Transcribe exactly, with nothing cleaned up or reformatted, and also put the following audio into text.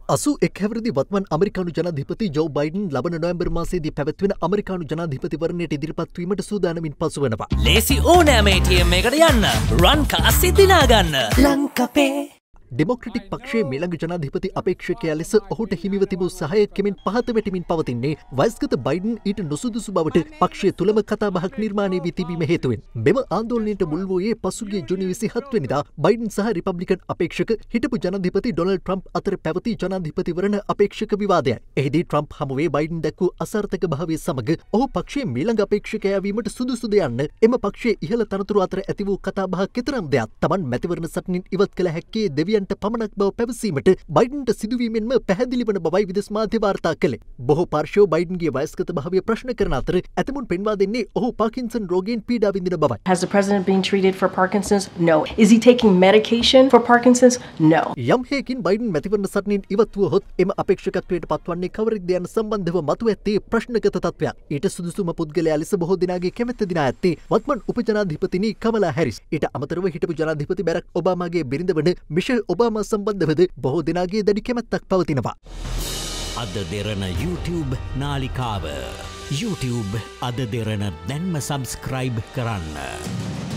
අසූ එක් හැවිරිදි වත්මන් අමරිකානු ජනාධිපති ජෝ බයිඩන් ලබන නොවැම්බර් මාසයේදී පැවැත්වෙන අමරිකානු ජනාධිපතිවරණයට ඉදිරිපත් වීමට සූදානමින් පසු වෙනවා. ලේසි ඕනෑම ඒ ටී එම් එකකට යන්න. රන් කාසි දිනා ගන්න. ලංකපේ ඩෙමොක්‍රටික් පක්ෂයේ මීළඟ ජනාධිපති අපේක්ෂකයා ලෙස ඔහුට හිමිව තිබූ සහාය කෙමෙන් පහත වැටෙමින් පවතින්නේ වයස්ගත බයිඩන් ඊට නුසුදුසු බවට පක්ෂය තුළම කතාබහක් නිර්මාණය වී තිබීම හේතුවෙන්. මෙම ආන්දෝලනයට මුල් වූයේ පසුගිය ජූනි විසිහත වෙනිදා බයිඩන් සහ රිපබ්ලිකන් අපේක්ෂක හිටපු ජනාධිපති ඩොනල්ඩ් ට්‍රම්ප් අතර පැවති ජනාධිපතිවරණ අපේක්ෂක විවාදයයි. එහිදී ට්‍රම්ප් හමුවේ බයිඩන් දැක්වූ අසාර්ථක භාවය සමග ඔහු පක්ෂයේ මීළඟ අපේක්ෂකයා වීමට සුදුසුද යන්න එම පක්ෂයේ ඉහළ තනතුරු අතර ඇති වූ කතාබහ කෙතරම් දෙයක් Taman මැතිවරණ සටනින් ඉවත් කළ හැක්කේ දෙවියන් පමණක් බව පැවසීමට බයිඩන්ට සිදුවීමෙන්ම පැහැදිලි වන බවයි විදෙස් මාධ්‍ය වාර්තා කළේ. බොහෝ පාර්ශ්ව බයිඩන්ගේ වයස්ගත භාවය ප්‍රශ්න කරන අතර ඇතමුන් පෙන්වා දෙන්නේ ඔහු පාකින්සන් රෝගයෙන් පීඩා විඳින බවයි. Has the president been treated for Parkinson's? No. Is he taking medication for Parkinson's? No. යම් හේකින් බයිඩන් මැතිවරණ සටනින් ඉවත් වුවහොත් එම අපේක්ෂකත්වයට පත්වන්නේ කවරෙක්ද යන සම්බන්ධව මතු ඇත්තේ ප්‍රශ්නගත තත්ත්වයක්. ඊට සුදුසුම පුද්ගලයා ලෙස බොහෝ දෙනාගේ කැමැත්ත දිනා ඇත්තේ වත්මන් උපජනාධිපතිනි කමලා හැරිස්. ඊට අමතරව හිටපු ජනාධිපති බැරක් ඔබාමාගේ බිරිඳ වන මිෂෙල් ඔබාමා සම්බන්ධවද බොහෝ දෙනාගේ දැඩි කැමැත්තක් පවතිනවා. අද දෙරණ YouTube නාලිකාව YouTube අද දෙරණ දැන්ම සබස්ක්‍රයිබ් කරන්න.